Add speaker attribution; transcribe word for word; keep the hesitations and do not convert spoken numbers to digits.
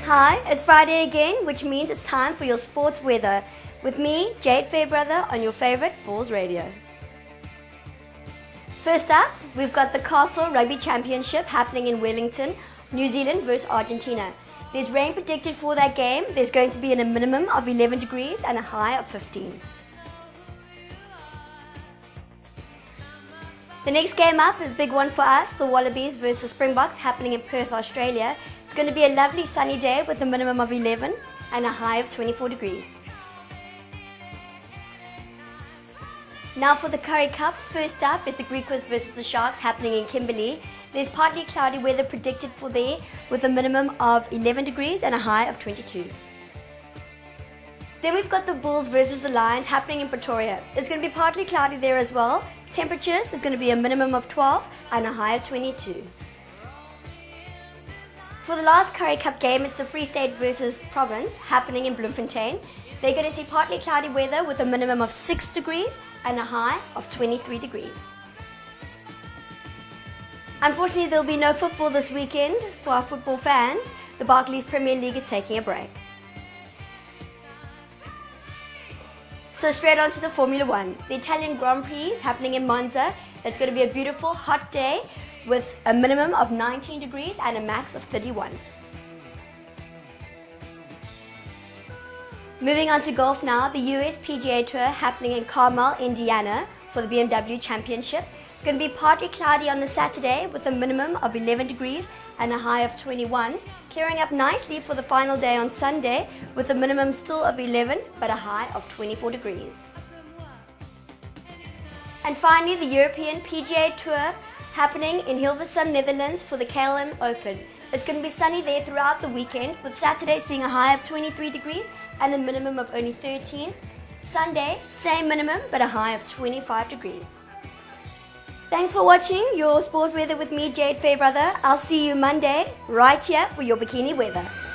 Speaker 1: Hi, it's Friday again, which means it's time for your sports weather. With me, Jade Fairbrother, on your favourite Bulls Radio. First up, we've got the Castle Rugby Championship happening in Wellington, New Zealand versus Argentina. There's rain predicted for that game. There's going to be in a minimum of eleven degrees and a high of fifteen. The next game up is a big one for us, the Wallabies versus Springboks, happening in Perth, Australia. It's going to be a lovely sunny day with a minimum of eleven and a high of twenty-four degrees. Now for the Currie Cup, first up is the Griquas versus the Sharks happening in Kimberley. There's partly cloudy weather predicted for there with a minimum of eleven degrees and a high of twenty-two. Then we've got the Bulls versus the Lions happening in Pretoria. It's going to be partly cloudy there as well. Temperatures is going to be a minimum of twelve and a high of twenty-two. For the last Currie Cup game, it's the Free State versus Province happening in Bloemfontein. They're going to see partly cloudy weather with a minimum of six degrees and a high of twenty-three degrees. Unfortunately, there'll be no football this weekend for our football fans. The Barclays Premier League is taking a break. So straight on to the Formula One. The Italian Grand Prix is happening in Monza. It's going to be a beautiful hot day with a minimum of nineteen degrees and a max of thirty-one. Moving on to golf now, the U S P G A Tour happening in Carmel, Indiana for the B M W Championship. It's going to be partly cloudy on the Saturday with a minimum of eleven degrees and a high of twenty-one, clearing up nicely for the final day on Sunday with a minimum still of eleven but a high of twenty-four degrees. And finally, the European P G A Tour happening in Hilversum, Netherlands for the K L M Open. It's going to be sunny there throughout the weekend, with Saturday seeing a high of twenty-three degrees and a minimum of only thirteen. Sunday, same minimum but a high of twenty-five degrees. Thanks for watching your sport weather with me, Jade Fairbrother. I'll see you Monday right here for your bikini weather.